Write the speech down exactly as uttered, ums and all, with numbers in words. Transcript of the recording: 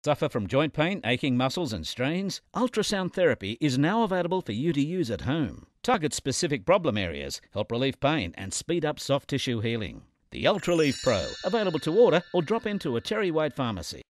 Suffer from joint pain, aching muscles and strains? Ultrasound therapy is now available for you to use at home. Target specific problem areas, help relieve pain and speed up soft tissue healing. The Ultralieve Pro, available to order or drop into a Terry White pharmacy.